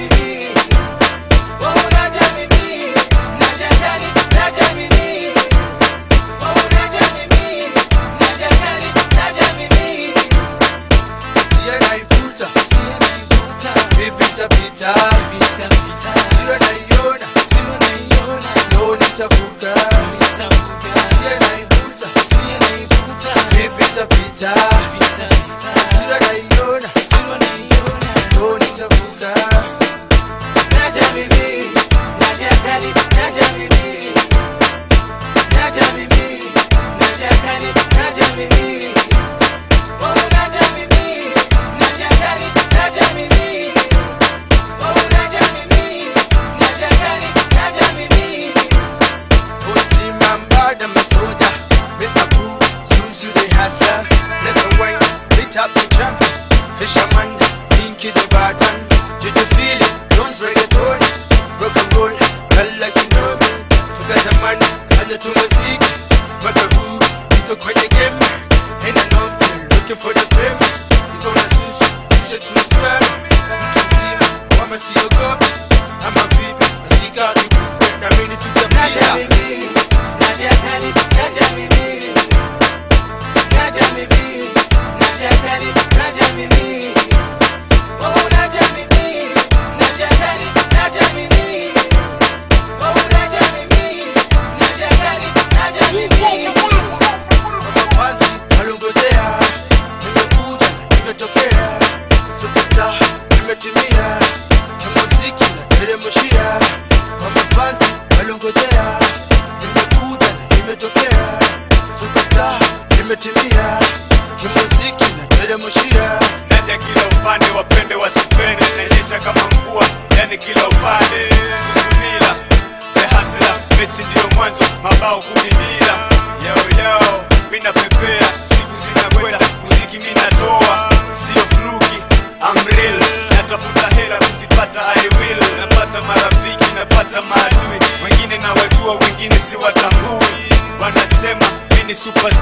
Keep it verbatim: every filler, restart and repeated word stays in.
mimi, oh Naja mimi, Naja kali, Naja mimi, oh Naja mimi, Naja kali, Naja mimi. Siya naifuta, siya naifuta, vipita pita, vipita pita. Siya naiona, siya naiona, no nitafuka, nitafuka. Siya naifuta, siya naifuta, vipita pita, vipita pita. Siya naiona, siya naiona, no nitafuka. Naja mimi, Naja kali, Naja mimi, Naja mimi, Naja kali, Naja mimi, oh Naja mimi, Naja kali, Naja mimi, oh Naja mimi, Naja kali, Naja mimi. Muslim man bad and soja, with my crew, Susu the hustler. Let's away, lit up the champion, fisherman, Pinky the bad man. Did you feel it? Don't reggaeton, rock and roll, girl like you know me. Together man, and the two music, but the who, you go quit the game. And I know I'm still looking for the fame. You gonna Susu, Susu to the swell. To see me, wanna see you go. I'm a V P, I see God, you I mean it to the Naja media. mimi, Naja kali, Naja mimi, Naja mimi, Naja kali, Naja mimi, oh Naja mimi, Naja kali, Naja mimi, oh Naja mimi, Naja kali, Naja mimi. Kama fansi, walongojea, nimekuja, nimetokea, superstar, nimetimia, kimuziki na teremushia. Kama fansi, walongojea, nimekuja, nimetokea, superstar, nimetimia, kimuziki na teremushia. Naja kila upande, wapende wasipende, naonyesha kama mvua, yani kila upande. Susumila, the hustler, mechi ndio mwanzo, mabao kumimila. Yo yo, mina pepea, siku zinakwenda, muziki mina toa. Sio fluki, I'm real, natafuta hela kuzipata I will. Napata marafiki, napata maadui, wengine na wajua, wengine si watambui. Wanasema mimi super